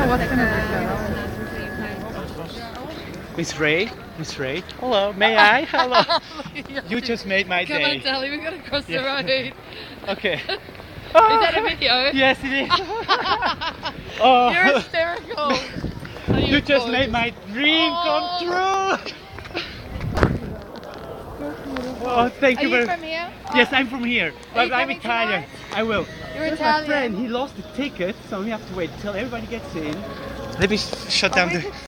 Miss Ray, Miss Ray. Hello, may I? Hello. You just made my day. Come on, Sally, we've got to cross the road. Okay. Is that a video? Yes, it is. Oh. You're hysterical. You just made my dream come true. Oh, thank you very much. Are you from here? Yes, I'm from here, but I'm coming Italian. tonight? I will. You're There's Italian. my friend, he lost the ticket, so we have to wait until everybody gets in. Let me shut down the...